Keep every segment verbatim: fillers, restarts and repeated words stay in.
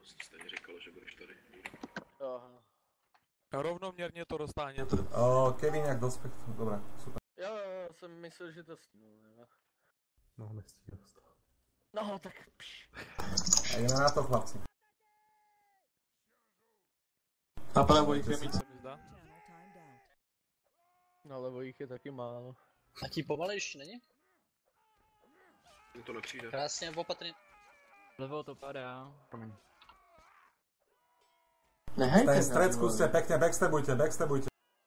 Stejně říkalo, že budeš tady. Aha. A rovnoměrně to roztáhněte. O, Kevin jak do spektru, dobré, super. Jo, já jsem myslel, že to stínul, nevím. No, nestíhal to. No, tak pš. A jdeme na to, chlapci. A pravo jich je mít, se mi zdá. No, levo jich je taky málo. A tím pomalejší není? Mu to nepřijde. Krásně opatrně. Levo to padá. Promiň. Nehejte Ten stred skúste, pekne backstabujte, backstabujte.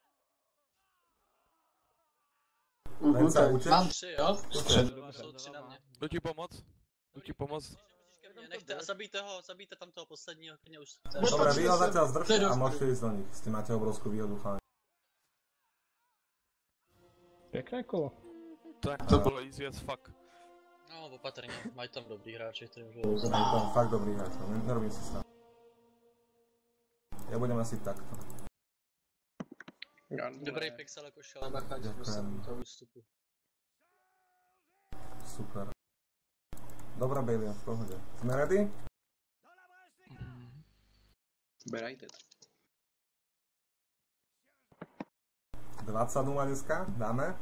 Len sa uteč. Mám tři, jo? Uteč. Jsou tři na mě. Jdu ti pomoct? Jdu ti pomoct? Nechte a zabijte ho, zabijte tam toho posledního, klidně už. Dobre, vy ho zatiaľ zdržte a môžete ísť do nich. S tým máte obrovskú výhodu, chalani. Pěkné kolo. Tak to bylo easy as fuck. No, opatrně, mají tam dobrý hráči, kteří můžou Je zabít. to fakt dobrý hráč, no, nerobím si stav. Ja budem asi takto. Dobrý pixel jako šel, bacha, že jsem toho výstupu. Super. Dobrá, Bailey, v pohode. Sme ready? Berajte. dvadsať nula dneska, dáme?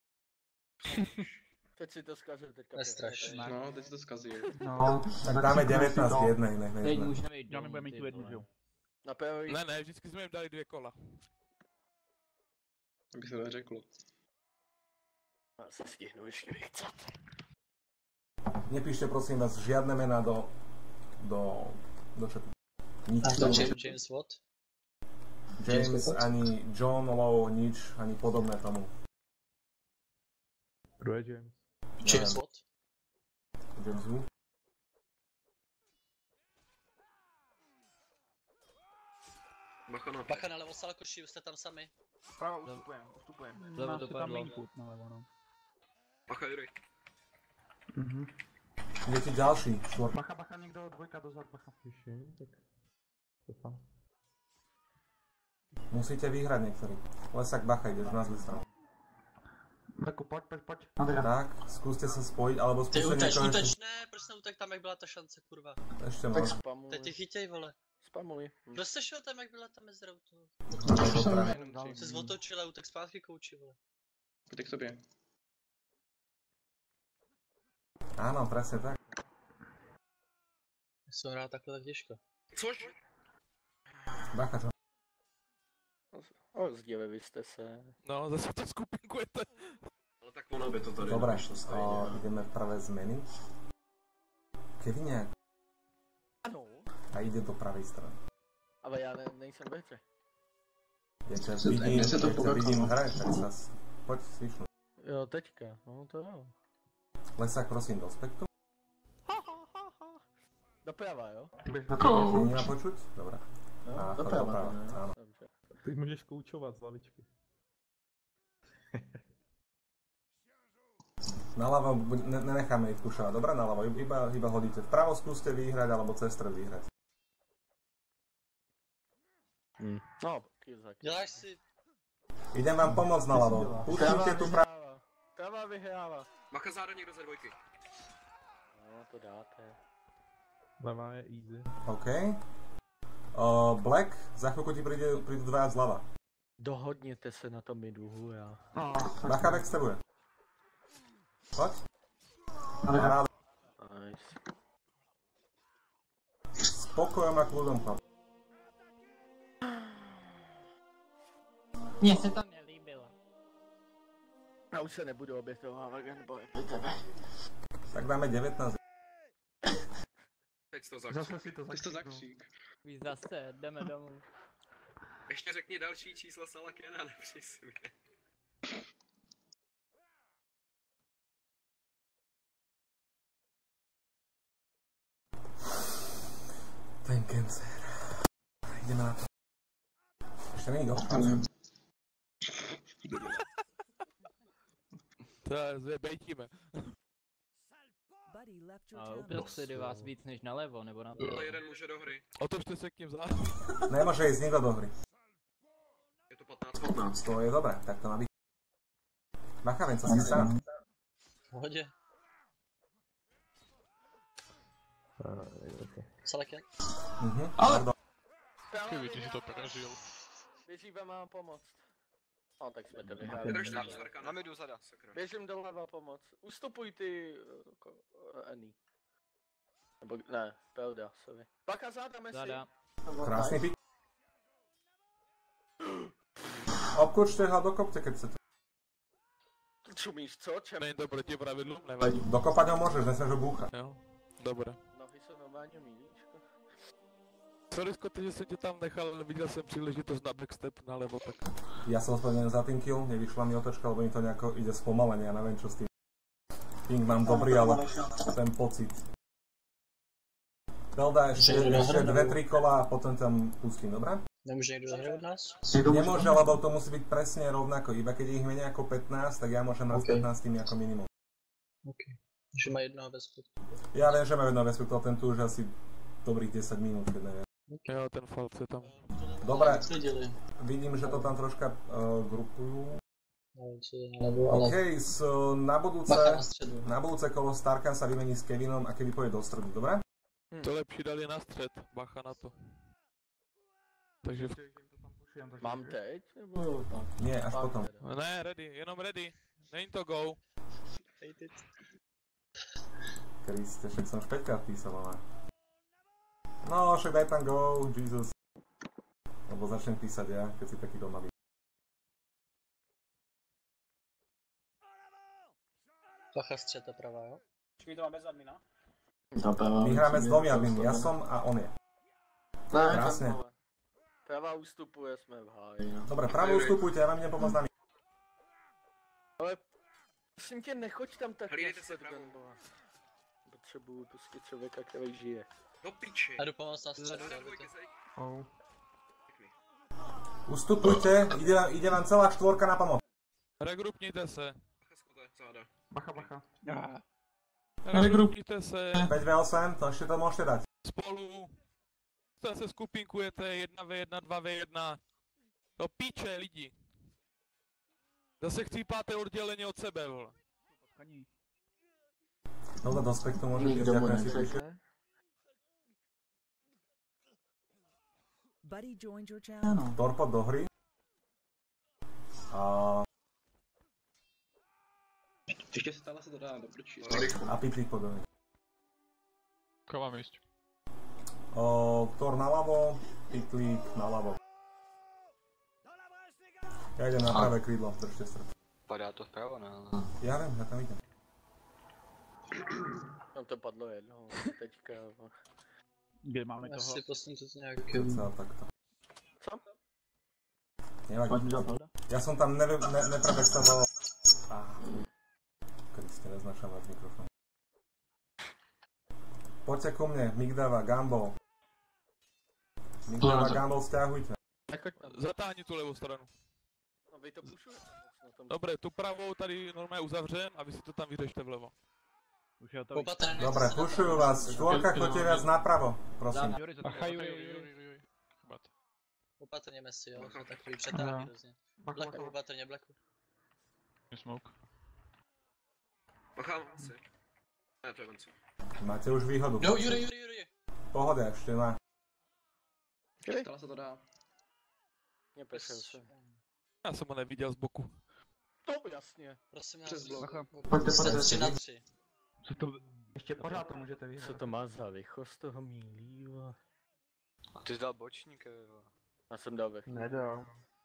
Teď si to zkazil teďka. Nestraš. No, teď si to zkazí. No, Tak dáme devätnásť k jednej, nech teď nejde. můžeme jít Já domů, nebudeme mít ty tu jednu, vole. že jo? Na pravý. Ne, ne, vždycky jsme jim dali dvě kola. Aby se to řeklo. Já se stihnu ještě vychcat. Nepíšte prosím vás žiadne mená do... do... do chatu. Nič. To James, James Watt? James, ani John Lowe, nič, ani podobné tomu. Kdo je James? James Watt? James Wu? Bacha na Bacha na levo, Salkoši, jste tam sami. Pravo, ustupujem, ustupujem. Levo to Máte tam padlo. linku na levo, no. Bacha, Jurej. Mhm. Je ti ďalší, štvor. Bacha, bacha, někdo dvojka dozad, bacha. Ještě, tak... To tam. Musíte vyhrať niektorí. Lesak, bacha, ideš na zlú stranu. Beku, pojď, pojď, pojď. Tak, skúste sa spojiť, alebo Ty skúste uteč, niekoho uteč, ešte... ne, proč neutek tam, jak byla ta šance, kurva. Ešte Tak môžem. spamuj. Teď tě chytěj, vole. Spamuj. Hm. Proč jste šel tam, jak byla ta mezera u toho? Dobre. Jsi otočil a utek zpátky kouči, vole. Pojďte k tobě. Áno, presne tak. Já jsem hrál takhle tak těžko. Což? Bacha, čo? O, zdělili jste se. No, zase to skupinkujete. Ale tak ono by to tady Dobre, nevyšlo stejně. o, ideme pravé zmeny. Kevine, Ano. a ide do pravej strany. Ale já ne, nejsem ve hře. Ja ťa Se- vidím, mne sa to ja ťa pokakalo. vidím hrať, tak sa... s- Poď, svičnú. Jo, teďka. No to jo. Lesak, prosím, do spektru. Doprava, jo? Nie ma počuť? Dobre. No, A, doprava, doprava, ne? áno. Dobře. Ty můžeš koučovat z lavičky. Naľavo buď- ne- nenecháme ich kušovať, dobre? Naľavo, iba, iba hodíte. Vpravo skúste vyhrať, alebo cez stred vyhrať. Hm. No, kýzak. Děláš si... Idem vám pomôcť naľavo. Pustite tu pravo. vyhrává. Prava vyhrává. Bacha záda někdo ze dvojky. No, to dáte. Levá je easy. OK. O, Black, za chvíľku ti príde, prídu dvaja zľava. Dohodněte se na tom miduhu, já. Bacha backstabuje. Poď. Paráda. Nice. Spokojom a kľudom, chlap. Mně se to nelíbilo. Já už se nebudu obětovávat, nebo je pro tebe. Tak dáme devätnásť. Teď to zakřík. Zase si to Teď to zakříknu. zakřík. Víš zase, jdeme domů. Ještě řekni další čísla Salakena, nepřij si mě. Ten cancer. Ideme na to. Ešte není go? To je, bejtíme. A uprostřed je vás víc než nalevo, nebo na Ale jeden může do hry. Otočte se k ním zád. Nemôže ísť nikto do hry. Je to patnáct patnáct. To je dobré, tak to má byť. Bacha, ven, co si sám. V pohodě. Salek jak? Mhm, Ale- pardon. Právě Ty si to prežil. běží vám pomoct. No, tak jsme to Vydrž vyhráli. tam, Sverka. Na midu zada. Sakra. Běžím doleva pomoc. Ustupuj ty... eh, ko- eh, Annie. Nebo ne, Pelda, sorry. Baka záda, Messi. Zada. Krásny pik. Obklučte ho, dokopte, keď chcete. Čumíš, co? Čem? Není to proti pravidlům, nevadí. Dokopať ho môžeš, nesmieš ho búchať. Jo, dobré. Nohy jsou normálně milíčko. Sorry Scotty, že jsem tě tam nechal, ale viděl jsem příležitost na backstep nalevo, tak... Ja som ospravedlnený za ten kill, nevyšla mi otočka, lebo mi to nejako ide spomalenie, ja neviem čo s tým. Ping mám dobrý, ale ten pocit. Pelda ešte, ešte dve, tri kola a potom tam pustím, dobré? Nemůže někdo zahrát od nás? Nemôže, lebo to musí byť presne rovnako, iba keď ich menej ako pätnásť, tak ja môžem hrať s Okay. pätnástimi ako minimum. OK. Že má jednoho bez pod. Ja viem, že má jedno respektu, ale ten tu už asi dobrých desať minút, keď neviem. Jo, ten falc je tam. Dobre, Sledili. vidím, že to tam troška uh, grupujú. Nevím, co je, nebo, ale... OK, s, na budúce, Bacha na středu. na budúce kolo Starkan sa vymení s Kevinom a Kevin pôjde do stredu, dobre? To lepší dali na střed, bacha na to. Takže v... Mám teď? Nebo... Nie, až Mám potom. teda. Ne, ready, jenom ready. Není to go. Kriste, však som špäťkrát písal, ale... No, však daj tam go, Jesus. Lebo začnem písať ja, keď si taký doma. Bacha střeta pravá, jo? Či to má bez admina? My hráme s dvomi adminmi, ja som a on je. Ne, Krásne. tam vole. Pravá ustupuje, jsme v háji, no. Dobre, pravo ustupujte, ja vám idem pomôcť na mi. Ale... Prosím tě, nechoď tam tak Hlídejte na se shotgun, vole. Potřebuju prostě člověka, který žije. Do piči. Já jdu pomoct na středu, Na aby dvojky, to... zeď. Oh. Pěkný. Ustupujte, ide vám, ide vám celá štvorka na pomoc. Regrupněte se. Bacha skote, záda. Bacha, bacha. Regrupněte se. päť ve osem, to ešte to môžete dať. Spolu. Se skupinkujete jedna ve jedna, dva ve jedna. Do píče lidi. Zase chcípáte odděleně od sebe, vole. No do spektu môže byť, Nikdo mu ďakujem si nechce. píše. Buddy joined your channel. Torpod do hry. A, Ještě stále se to dá do prčí. a pitlík podobne. Kam mám ísť? O, Thor naľavo, pitlík naľavo. Ja idem na pravé krídlo, držte stred. Padá to vpravo, ne? Ale... Ja viem, ja tam idem. Tam to padlo jedno, teďka. Kde máme Já toho? si posun to nějak... Celá takto. Co? Nevadí. Ja som tam ne, ne, nepredstavil... Ah. Kriste, neznačam vás mikrofón. Poďte ku mne, Migdava, Gumball. Migdava, Gumball, stiahujte. Nechoď tam. Zatáhni tu levou stranu. No vy to pušujete. No, tam... Dobré, tu pravou tady normálně uzavřem a vy si to tam vyřešte vlevo. Už je to. Opatrně. Dobre, pušujú vás. Štvorka, choďte viac napravo, prosím. Bacha, Juri, Juri. Opatrně Messi, jo? To takový přetáhný hrozně. Blacku, opatrně, Blacku. Smoke. Bacha, asi. Ne, to je vencu. Máte už výhodu. No, Juri, Juri, Juri. Pohoda, ešte má. Stále se to dá. Nepešel se. Já jsem ho neviděl z boku. To jasně. Prosím vás, Přes blok. pojďte se tři na tři. Co to... Ještě pořád to můžete vyhrát. Co to má za licho z toho mílí, vole? A ty jsi dal bočník, jo. Já jsem dal ve chvíli. Nedal.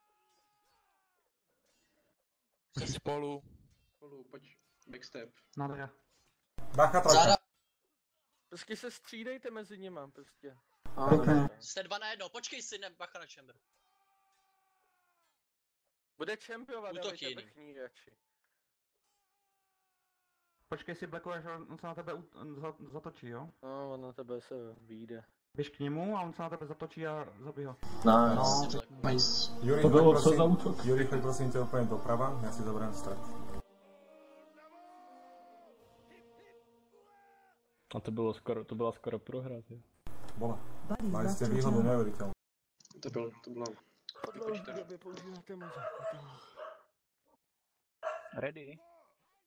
Spolu. Spolu, pojď. Backstep. Nádhera. Bacha, trojka. Záda, Prostě se střídejte mezi nima, prostě. Okay. jste dva na jedno, počkej si, ne, bacha na chamber. Bude čempiovat, Útok dávejte jiný. vrchní radši. Počkej si Blacku, až on se na tebe ut- za, zatočí, jo? No, on na tebe se vyjde. Běž k němu a on se na tebe zatočí a zabij ho. No, No, Nice. Juri, To choď bylo co za prosím, útok? Juri, choď prosím ťa úplne doprava, ja si zoberiem stred. A to bylo skoro, to byla skoro prohra, jo. Bola. Buddy Mali left ste your výhodu channel. neuveriteľnú. To bylo, to bylo. Od dlouhé doby používáte muziku. Ready?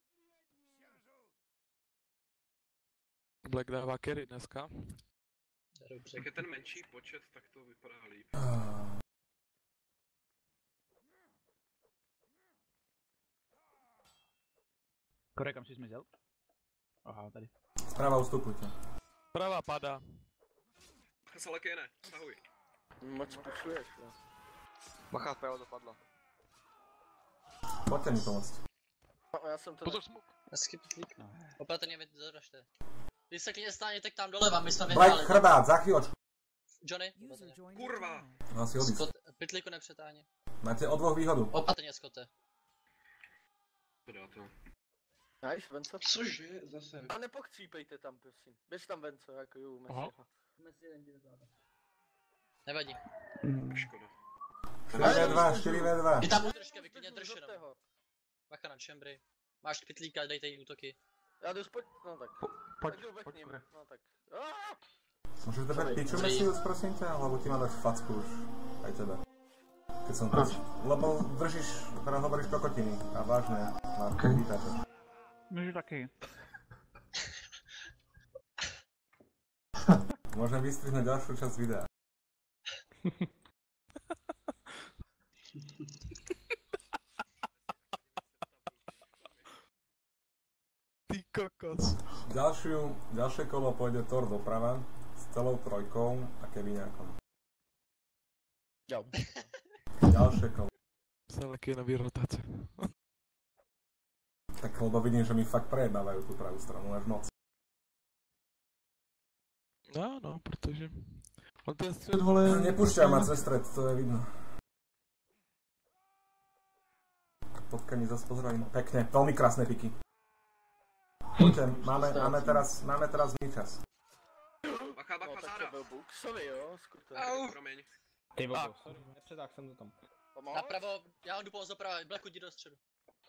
Black dává carry dneska. Dobře. Jak je ten menší počet, tak to vypadá líp. Kore, kam jsi zmizel? Aha, tady. Zprava ustupujte. Prava padá. Salakene, stahuj. Moc pušuješ, jo. Bacha, vpravo dopadla. Pojďte mi pomoct. No, já jsem to... Pozor, smuk. Hezky pitlík. Opatrně vy zadražte. Vy se klidně stáněte tam doleva, my jsme Black vyhráli. chrbát, za chvíľočku. Johnny, opatrně. Kurva! No asi odísť. Scott, pitlíku nepřetáhni. Máte o dvoch výhodu. Opatrně, Scotte. To dá to. Nice, Venco. Cože, zase. A nepokřípejte tam, prosím. Běž tam, Venco, jako ju, Aha. Nevadí. Škoda. čtyři vé dva, čtyři vé dva. Vy tam udržte, vy klidně drž jenom. Bacha na čembry. Máš pitlíka, dejte jí útoky. Já jdu spod... no tak. Pojď, Tak jdu pojď, k ním, Kore. no tak. Aaaa! Môžeš držať piču Messius, prosím ťa, lebo ti mám dať facku už. Aj tebe. Keď som to... Lebo držíš, teraz hovoríš kokotiny. A vážne, na Okay. vítáte. Můžu taky. Môžem vystrihnúť ďalšiu časť videa. Ty kokos. Ďalšiu, ďalšie kolo pôjde Thor doprava s celou trojkou a Keviňákom. Čau. Ďalšie kolo. Salakenový rotace. Tak lebo vidím, že mi fakt prejebávajú tú pravú stranu až moc. No, no, protože... On ten střed, vole... Nepúšťaj ma cez stred, to je vidno. Potkani zase pozerajú. Pekne, veľmi krásne piky. Poďte, máme, máme teraz, máme teraz dní čas. Bacha, No bacha, tak záda. to byl Buxovi, jo, skutek. Au. Promiň. Ty Ah. vogo, sorry, nepředák jsem to tam. Pomohl? Napravo, já vám jdu pomoct doprava, Blacku jdi do středu.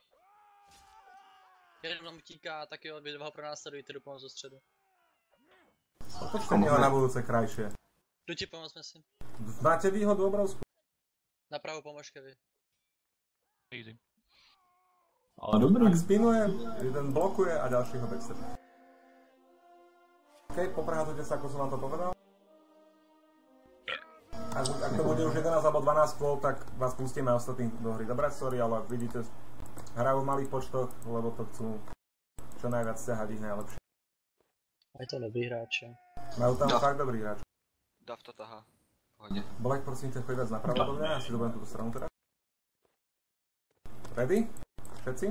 Jeden nám utíká, tak jo, vy dva ho pronásledujte, jdu pomoct do středu. Otočte mi ho na budúce krajšie. Jdu ti pomoct, myslím. Máte výhodu obrovskú. Napravo pomož, Kevy. Easy. Ale dobrý. Ak spinuje, jeden blokuje a ďalší ho backstep. OK, poprehátujte sa, ako som vám to povedal. Ak, ak to bude už jedenásť alebo dvanásť kôl, tak vás pustíme ostatní do hry. Dobre, sorry, ale vidíte, hrajú v malých počtoch, lebo to chcú čo najviac stiahať ich najlepšie. Je to dobrý hráče. Majú tam No. fakt dobrý hráč. Dav to tahá. Hodně. Black, prosím ťa, choď viac napravo do mňa, ja si doberiem túto stranu teraz. Ready? Všetci?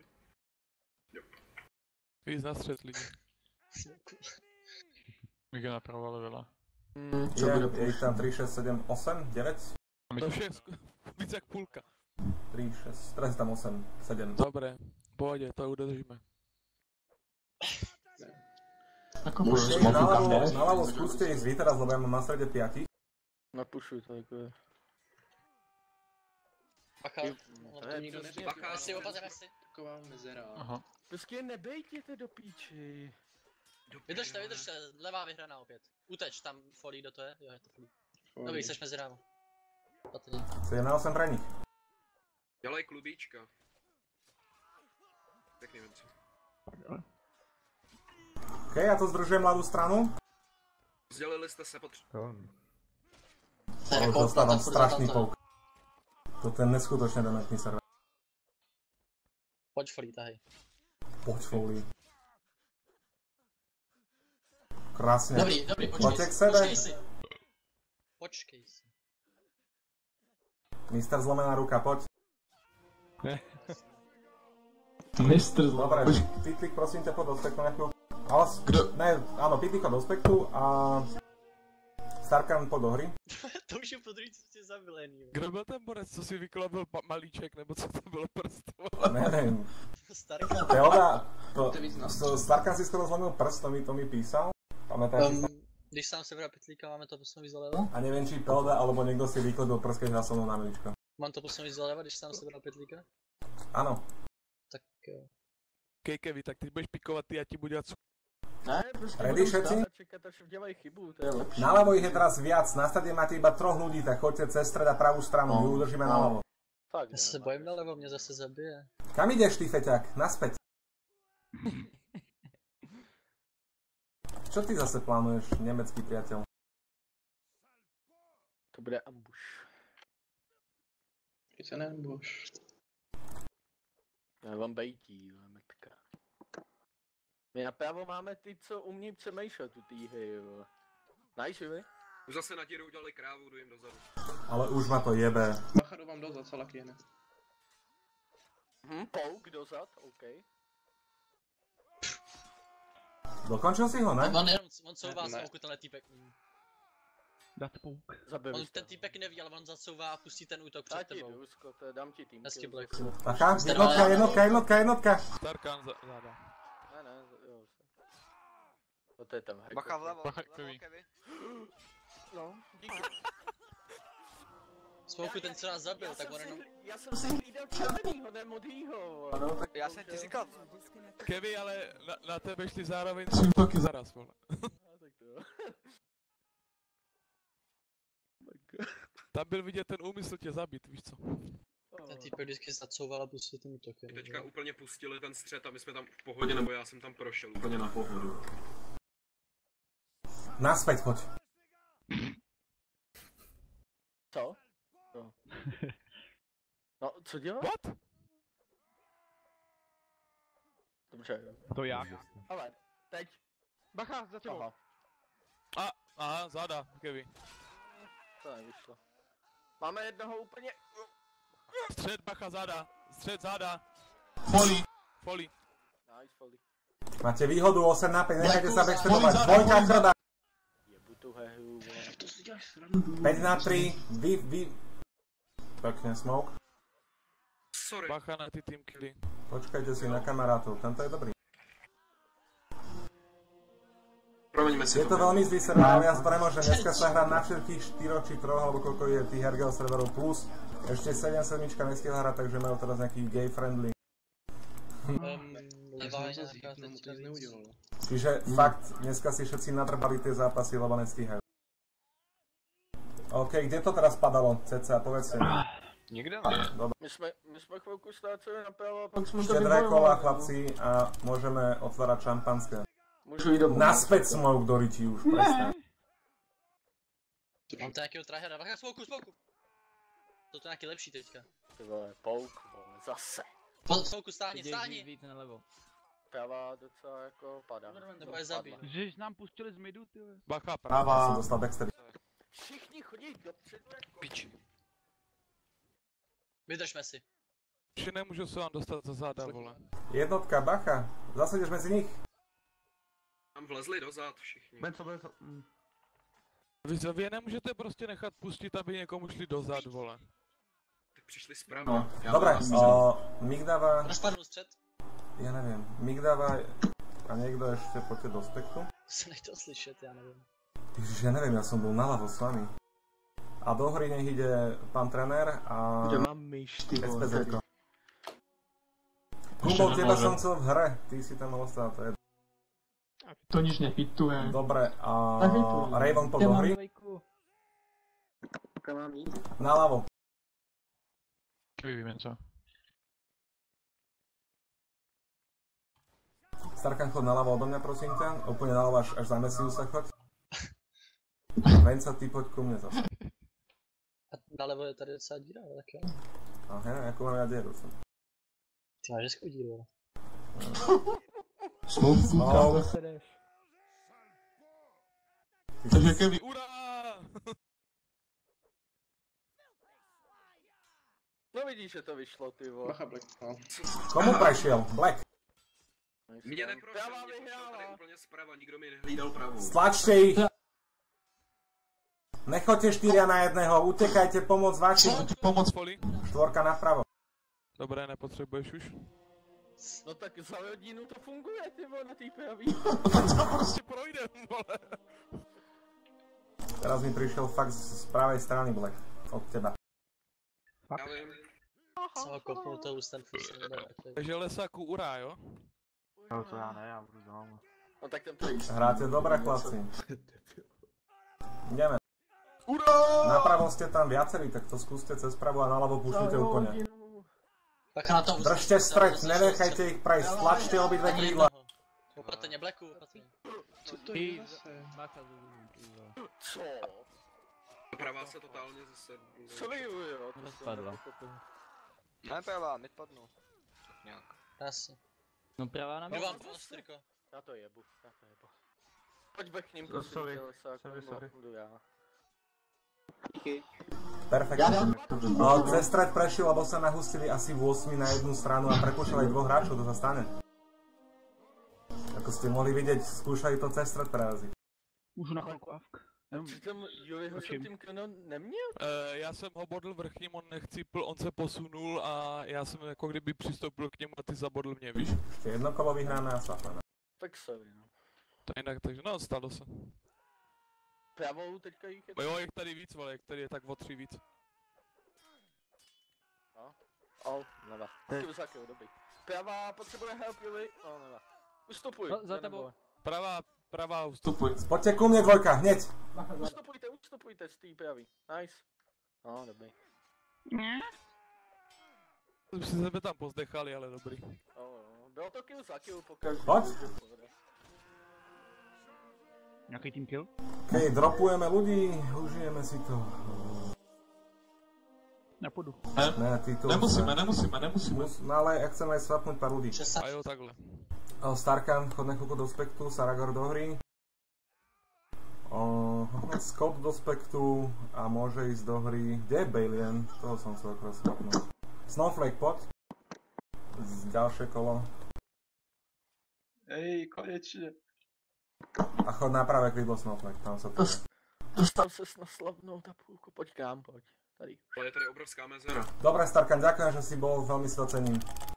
Víc na střed lidi. Mega napravo levela. Mm, Je, je ich tam tri, šesť, sedem, osem, deväť? To všechno, víc jak půlka. tri, šesť, teraz je tam osem, sedem. Dobré, v pohodě, to udržíme. Môžete ísť naľavo, naľavo skúste ísť vy teraz, lebo ja mám na strede piatich. napušuj to, jako je. Bacha, No, no, to to je nikdo přesně neříká. to. Si opatrně si. Taková mezera. Aha. Prostě nebejtěte do píči. Vydržte, vydržte, levá vyhraná opět. Uteč, tam folí, do to je? Jo, je to folí. Dobrý, seš mezi rámo. Patrně. sedem na osem pre nich. Dělej klubíčka. Pěkný věci. OK, ja to združujem ľavú stranu. Vzdělili jste se potř... To je Už komplet, dostávam furt strašný zatancoval. pouk. Toto je neskutočne dementný server. Pojď folí, tahej. Poď folí. Krásne. Dobrý, dobrý, počkej Poďte si. k sebe. Počkej si. Počkej si. Mister zlomená ruka, poď. Mistr Dobre, Pitlík, prosím ťa, poď do spektu na chvíľku. Ale... Kdo? Ne, áno, Pitlík do spektu a... Starkan, poď do hry. To už je podruhý, co tě zabil, Enio. Kdo byl ten borec, co si vyklopil pa- malíček, nebo co to bylo prst? Ne, ne. Starka. Teoda, to, To je víc nás. to, Starkan si skoro zlomil prst, to mi, to mi písal. Pamätáš si? Um, když sám se vrá Pitlíka, máme to posunout víc doleva? A neviem, či Pelda, alebo niekto si vykladol prst, keď hral so mnou na miličko. Mám to posunout víc doleva, když sám se vrá Pitlíka? Áno. Tak jo. Kejkevi, tak ty budeš pikovat ty a ti budu dělat cu- Ne, prostě Ready, budou všetci? stát a čekat, až dělají chybu, to je lepší. Naľavo ich je teraz viac, na strede máte iba troch ľudí, tak choďte cez stred a pravú stranu, my udržíme naľavo. Fakt, Já se bojím nalevo, mě zase zabije. Kam ideš ty, feťák? Naspäť. Čo ty zase plánuješ, nemecký priateľ? To bude ambush. It's an ambush. Já vám bejtí, jo, metka. My napravo máme ty, co umí přemýšlet tu té hry, jo. Nice, vy? Už zase na díru udělali krávu, jdu jim dozadu. Ale už ma to jebe. Bacha, jdu vám dozad, Salakine. Hm, pouk dozad, OK. Dokončil si ho, ne? On jenom, on souvá Ne, ne. smoku tenhle týpek. Dat pouk. Zabil On jste ten ho. týpek neví, ale on zasouvá a pustí ten útok Já před ti tebou. jdu, Scott, dám ti tým. Hezky, Black. Bacha, jednotka, jednotka, jednotka, jednotka. Tarkan za, záda. Ne, ne, jo. No to je tam hry. Bacha vlevo, Bacha, vlevo, Kevin. Kevin. No, díky. Smoku ten, co nás zabil, Já tak jsem on si, jenom... já jsem si hlídal červenýho, ne modrýho. No, tak Já jsem ti říkal. Kevin, ale na, na tebe šli zároveň tři útoky zaraz, vole. No, tak to jo. Tam byl vidět ten úmysl tě zabít, víš co? Ten týpek vždycky zacouval a pustil ten útok. jo. Teďka úplně pustili ten střet a my jsme tam v pohodě, nebo já jsem tam prošel úplně na pohodu. Naspäť, choď. Co? No. No, co děláš? What? Dobře, jo. To jak? Ale, teď. Bacha, za tebou. Aha, A, aha, záda, Kevin. to nevyšlo. Máme jednoho úplně... Střed, bacha, záda. Střed, záda. Folí. Folí. Nice, Foley. Máte výhodu osem na päť, nechajte sa backstrepovať. Dvojka krda. Jebu tu hru, vole. To si děláš srandu. päť na tri, vy, vy... Pekne, smoke. Sorry. Bacha na ty team killy. Počkajte si na kamarátov, tento je dobrý. Promiňme si Je to veľmi zlý server, ale ja zbremo, že dneska sa hrám na všetkých štyroch či troch, alebo koľko je tých Hergel serverov plus. Ešte sedem sedmička nestihla hrať, takže majú teraz nejaký gay friendly. Um, Já levá jsem je to nějaká zjistil, mu to teďka nic víc. neudělalo. Čiže fakt, dneska si všetci nadrbali tie zápasy, lebo nestíhajú. OK, kde to teraz padalo, ceca, povedzte mi. Nikde ne. Dobre. My jsme, my jsme chvilku stáceli napravo a pak jsme to Štedré kola, vybojovali. chlapci, a môžeme otvárať šampanské. Můžu jít domů. Naspäť smoke do rytí už, prestaň. Mám to nějakého trahera, bacha, smoku, smoku! To je nějaký lepší teďka. Ty vole, pouk, vole, zase. Po, smoku, stáhni, Viděj, stáhni! víc nalevo. Pravá docela jako padá. Nebo je zabij. Že jsi nám pustili z midu, ty vole. Bacha, Ja pravá. som dostal backstreet. Všichni chodí dopředu jako... Piči. Vydržme si. Už nemůžu se vám dostat za záda, vole. Jednotka, bacha, zase ideš mezi nich. Tam vlezli dozad všichni. Benco, Benco. Mm. Vy, vy je nemůžete prostě nechat pustit, aby někomu šli dozad, vole. Tak přišli zprava. Dobre, o, Migdava, Rozpadnu střed. ja neviem, Migdava a niekto ešte poďte do spektu. To jsem nechtěl slyšet, já nevím. Ježiš, ja neviem, ja som bol naľavo s vami. A do hry nech ide pán trenér a Kde mám myš, ty vole. SPZko. Kumbo, teba som chcel v hre, ty si tam mal ostať, to je To nič nefituje. dobre. A Nefituje. Raven pod Kde do mám hry, Dvojku. Kam mám jít? naľavo. Víme co. Starkan, chod naľavo odo mňa, prosím ťa. Úplne naľavo až, až za Messiusa choď. Venca, ty poď ku mne zase. A nalevo je tady docela díra, ale tak jo. A hej, ako mám ja dieru som. Ty máš hezkou díru, ale. Smoke, Smoke. kam zase jdeš? Takže Kevin, Urá! No vidíš, že to vyšlo, ty vole. Bacha, Black. No. Komu prešiel? Black. Mě neprošel, Pravá mě pošel tady vyhrála. úplně zprava, nikdo mi nehlídal pravou. Stlačte ich! Nechoďte štyria na jedného, utekajte, pomoc vašim. Pomoc Folí. Štvorka napravo. Dobré, nepotřebuješ už? No tak za hodinu to funguje, ty vole, na té pravý. To prostě projdem, vole. Teraz mi prišiel fakt z, z pravej strany Black. Od teba. Já vím. Jsem ho kopnul to ústem, furt se nebude takový. Takže lesáku urá, jo? No to já ne, já budu doma. No tak ten to je Hráte dobre, chlapci. Ideme. Urá! Napravo ste tam viacerí, tak to skúste cez pravo a naľavo púštite úplne. Bacha na tom. Držte stred, nenechajte ich prejsť, stlačte obidve krídla. Opatrně, Blacku, opatrně. Co to je zase? Bacha z úzlu, ty vole. Co? Pravá se totálně zase... Co vy, jo? To jsem Rozpadla. nepochopil. Ne, pravá, mid padnu. Nějak. Asi. No pravá nám Já je. vám to strko. Já to jebu, já to jebu. Pojď back k ním, So- prosím, sorry, tělesa, sorry, kombo, sorry. jdu já. Perfektne. No, cez stred prešiel, lebo sa nahustili asi osem na jednu stranu a prepúšali dvoch hráčov, to sa stane. Ako ste mohli vidieť, skúšali to cez stred preraziť. Můžu na chvilku avk. Jenom Přitom Juliho jsem Počím. tím kanon neměl? Uh, já jsem ho bodl vrchním, on nechcípl, on se posunul a já jsem jako kdyby přistoupil k němu a ty zabodl mě, víš? Ešte jedno kolo vyhráme a svaplené. Tak sorry, no. To jinak, takže no, stalo se. Pravou teďka jich je... Jo, je tady víc, vole, jak tady je tak o tři víc. No. Oh, neva. Taky vysoký, dobrý. Pravá potřebuje help, Juli. No, neva. Ustupuj. No, za já tebou. nebo- Pravá, pravá ústup. Poďte ku mne, dvojka, hneď! Ustupujte, ustupujte z té pravý. Nice. No, dobrý. Už si sebe tam pozdechali, ale dobrý. Oh, no. Bylo to kill za kill pokaždé. Poď. nějaký team kill? Okej, dropujeme ľudí, užijeme si to. Já půjdu. Ne, ty to... Nemusíme, nemusíme, nemusíme. Mus- No ale ja chcem aj svapnúť pár ľudí. A jo, takhle. O, Starkan, chod na chvíľku do spektu, Saragor do hry. O, Scott do spektu a môže ísť do hry. Kde je Balian? Toho som chcel akorát svapnúť. Snowflake, poď. Z ďalšie kolo. Ej, konečne. A chod na pravé krídlo Snowflake, tam sa to... Dostal ses na slavnou tabulku, pojď k nám, pojď. Tady. Ale je tady obrovská mezera. Dobre, Starkan, ďakujem, že si bol, veľmi si to cením.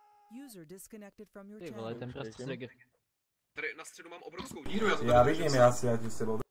Ty vole, ten prostě se ge- Tady na středu mám obrovskou díru, já jsem Ja tady vidím, držím ja se. si aj tu s tebou.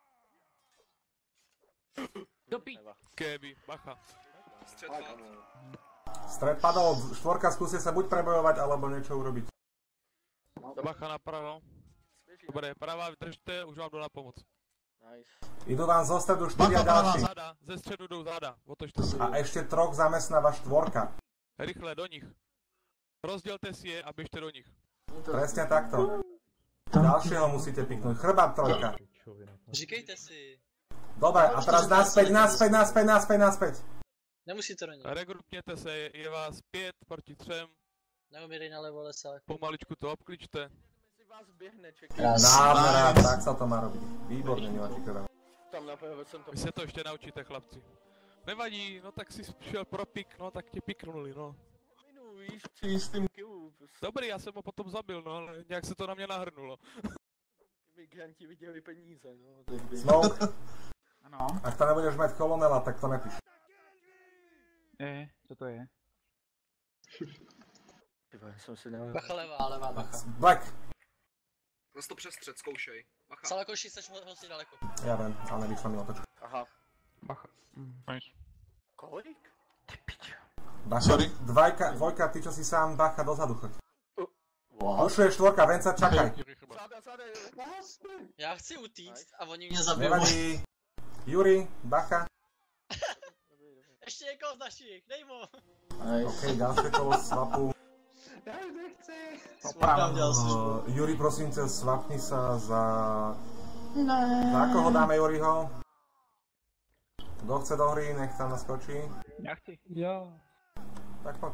Do pí... Kéby, bacha. Střed pad. Stred padol, štvorka, skúste sa buď prebojovať, alebo niečo urobiť. Bacha napravo. Dobré, pravá vydržte, už vám jdu na pomoc. Nice. Idú vám zo stredu štyria ďalší. Záda, ze středu jdou záda, otočte se. A ešte troch zamestnáva štvorka. Rychle do nich. Rozdělte si je a běžte do nich. Presne takto. Ďalšieho musíte piknúť. Chrbát trojka. Říkejte si. Dobre, a teraz naspäť, naspäť, naspäť, naspäť, naspäť. Nemusíte do ní. Regrupněte se, je, je vás pět proti třem. Neumírej na levo lesák. Pomaličku to obkličte. Mezi vás běhne, čekaj. Nádhera, tak sa to má robiť. Výborne, Miláčikové. Tam napravo jsem to... Vy se to ještě naučíte, chlapci. Nevadí, no tak si šel pro pik, no tak tě piknuli, no. Minu, víš, při s tím killu. Dobrý, já jsem ho potom zabil, no, ale nějak se to na mě nahrnulo. Migranti viděli peníze, no. to je dobrý. Smoke, Ano. ak to nebudeš mať kolonela, tak to nepíš. Je, co to je? Ty vole, jsem si nevím. Bacha levá, levá bacha. Black. Zas to přes střed, zkoušej. Bacha. Salakoši, seš hodně daleko. Ja viem, ale nevyšla mi otočka. Aha. Bacha. Mm. Kolik? Ty pičo. Bacha, Sorry. dvajka, dvojka, ty čo si sám, bacha dozadu choď. What? Pušuje štvorka, Venca, čakaj. Záda, záda, Já chci utíct a oni mě zabijou. Nevadí. Juri, bacha. Ještě někoho z našich, dej mu. OK, ďalšie kolo swapu. Ja už nechci. Smokám ďalší. Uh, Juri, prosím ťa, swapni sa za... Za koho dáme Juriho? Kto chce do hry, nech tam naskočí. Já chci. Jo. Tak poď.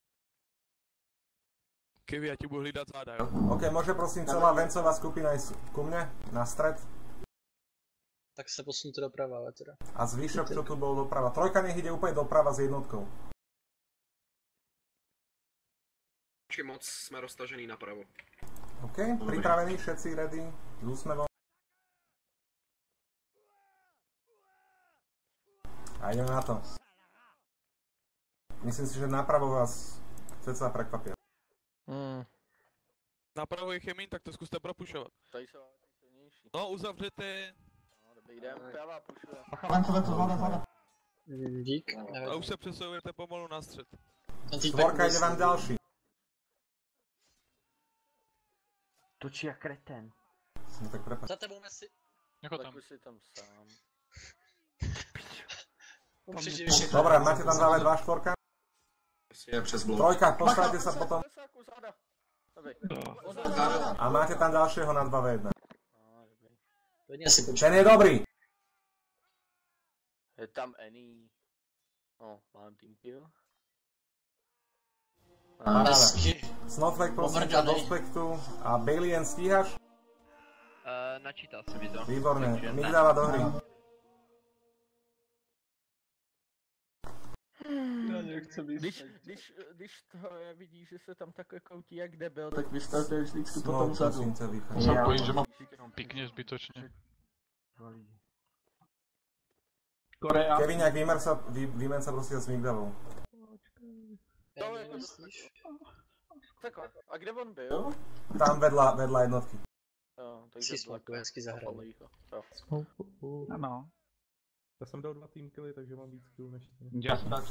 Kevy, já ti budu hlídat záda, jo? OK, môže prosím celá Vencová skupina ísť ku mne, na stred. Tak se posunte doprava, ale teda. A zvyšok, čo tu bol doprava. Trojka nech ide úplne doprava s jednotkou. Počkej, moc jsme roztažený napravo. OK, pripravení, všetci ready, s úsmevom. A ideme na to. Myslím si, že napravo vás ceca prekvapia. Hmm, Napravo jich je míň, tak to zkuste propušovat. tady se vám ty silnější. No, uzavřete No, dobrý, jdem, pravá pušuje. Bacha, Venco, Venco, záda, záda. Dík. a už se přesouvete pomalu na střed. Ten týpek Štvorka ide myslí. vám ďalší. Točí jak kreten. No tak prepáč. Za tebou Messi. Jako Tak už si tam sám. Přeživí všechno. Dobre, máte tam dále dva štvorka? Je přes blok. Trojka, postavte sa potom. Lesáku, záda. Dobrý. A máte tam ďalšieho na dva v jedna. No, dobrý. Hodně si počkej. Ten je dobrý. Je tam Annie. No, mám team kill. Paráda. Hezky. Snowflake prosím ťa do spektu a Balien stíhaš? Uh, načítal se mi to. Výborne, Migdala do hry. Já nechci být. Když, když, když to je, vidíš, že se tam takhle koutí jak debil, tak vystartuje vždycky potom Snow, vzadu. prosím ťa, vychod. Musím pojít, že mám... Pěkně zbytočně. Korea. Keviňák, vymer sa, vy, vymen sa prosím s Migdalou. To je to takhle. A kde on byl? Tam vedľa, vedľa jednotky. Jo, takže Hezky smaku, hezky zahraný. Ano. Já jsem dal dva team killy, takže mám víc kill než ty. Já jsem tak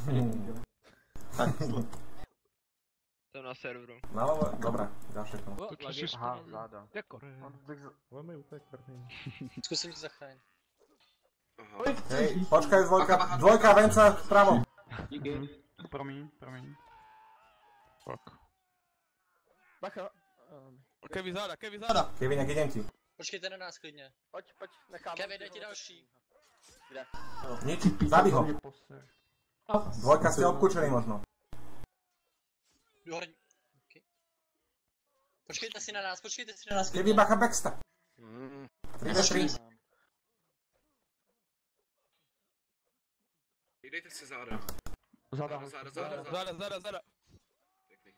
Jsem na serveru. Nalovo, dobré, ďalšie kolo. O, lagy. Aha, záda. Jako Ale mi utek první. Zkusím ti zachránit. Aha. Hej, počkaj, dvojka, dvojka, venca, vpravo. Díky. Promiň, promiň. Fuck. Bacha. Um, Kevy záda, Kevy záda. Keviňák, idem ti. Počkejte na nás klidně. pojď, pojď, necháme. Kevin, dej ti další. Kde? Nič, zabij ho. Dvojka ste obkúčení možno. Jdu horní. Okay. Počkejte si na nás, počkejte si na nás Kevin, klidně. bacha, backstep. Mm. tri na tri. Dejte si záda. Záda. Záda, záda, záda. Záda, záda, záda. Pěkný.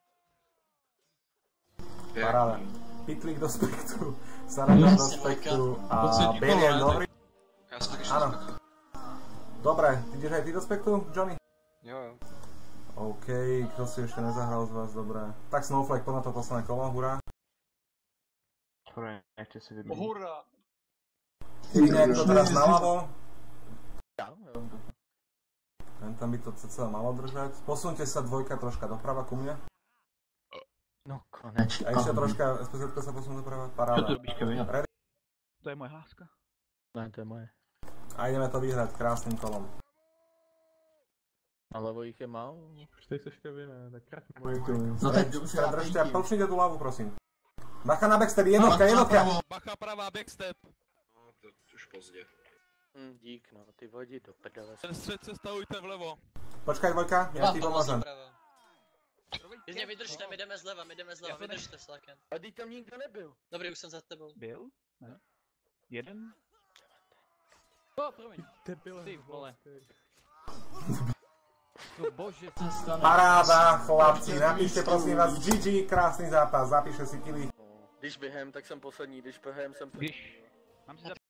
Paráda. Pitlík do spektru, Sarada do spektru a Balien do hry. Já jsem taky Áno. Dobre, ideš aj ty do spektru, Johnny? Jo, jo. OK, kto si ešte nezahral z vás, dobré. Tak Snowflake, poďme to posledné kolo, hurá. Ještě si vybíjí. Hurá. Keviňák to teraz naľavo. Ja, jo. Len tam by to cca malo držať. Posunte sa dvojka troška doprava ku mne. No konečně. A ešte troška, es pé zet sa posun doprava, paráda. Ready? To je moje hláska. Ne, to je moje. A ideme to vyhrať krásnym kolom. Na levo jich je málo. Ty seš Kevine, tak krať. No tak držte a počnite tú lavu, prosím. Bacha na backstep, jednotka, jednotka! Bacha pravá, backstep. No, to už pozdě. Hm, dík no, ty vodí do prdele. Ten střed se stavujte vlevo. Počkaj dvojka, ja ti pomôžem. Klidně vydržte, my jdeme zleva, my jdeme zleva, vydržte Slaken. A teď tam nikdo nebyl. Dobrý, už jsem za tebou. Byl? Ne. Jeden? O, promiň. Debil. Ty vole. No bože, co se stane? Paráda, chlapci, napíšte prosím vás gé gé, krásny zápas, zapíše si kily. Když během, tak jsem poslední, když během jsem první. Když... Mám si